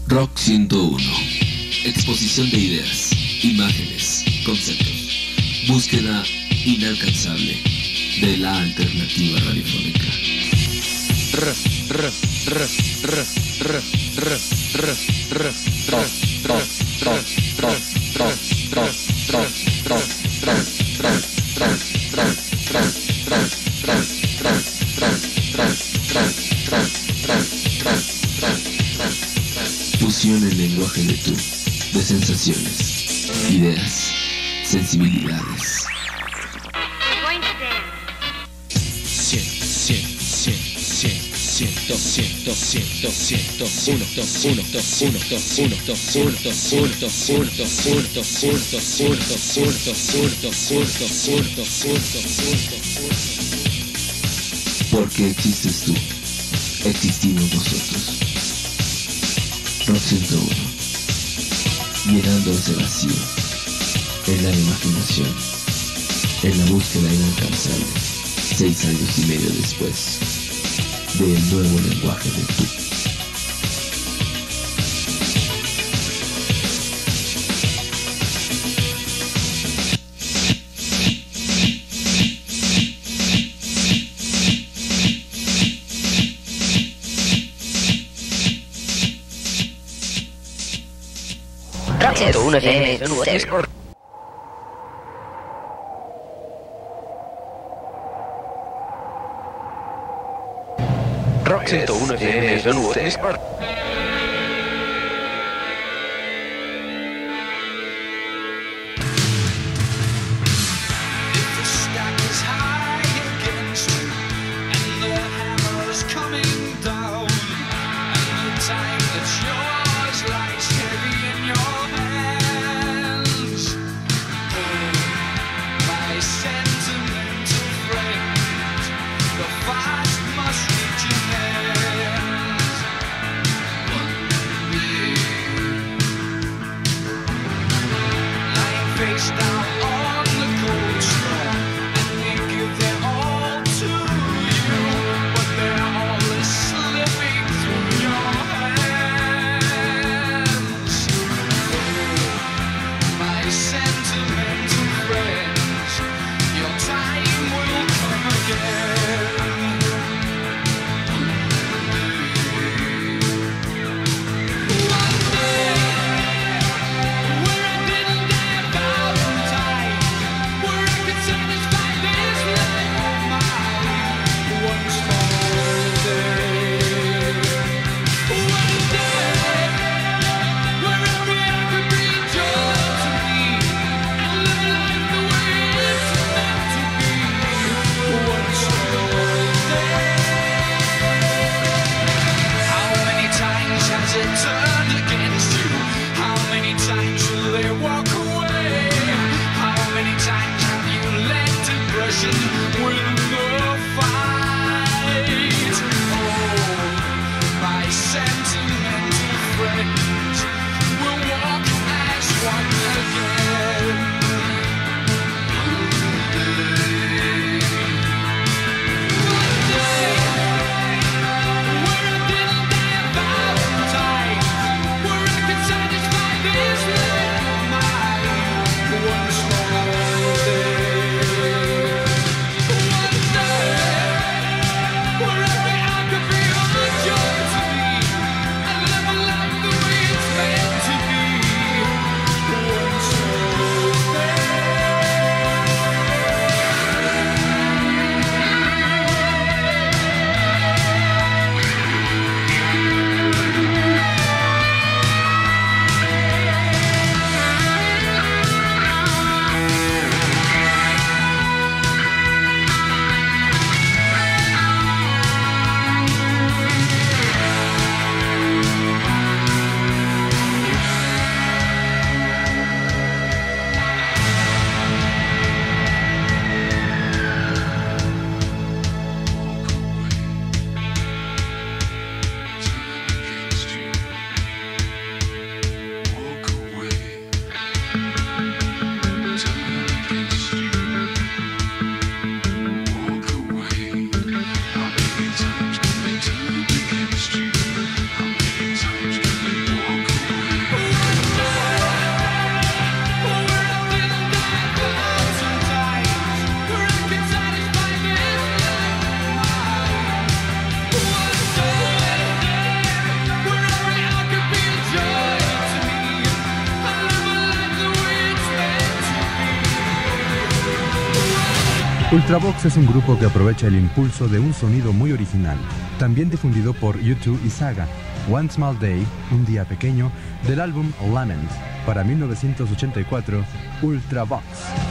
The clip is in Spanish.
Rock 101. Exposición de ideas, imágenes, conceptos. Búsqueda inalcanzable de la alternativa radiofónica. Fusión el lenguaje de tú, de sensaciones, ideas, sensibilidades. Porque existes tú, existimos nosotros. Rock 101, llenando ese vacío, en la imaginación, en la búsqueda inalcanzable, 6 años y medio después, del nuevo lenguaje de tú. Rock 101 FM. Rock 101 FM. Where I didn't dare bow Ultravox es un grupo que aprovecha el impulso de un sonido muy original, también difundido por U2 y Saga. One Small Day, un día pequeño, del álbum Lament, para 1984, Ultravox.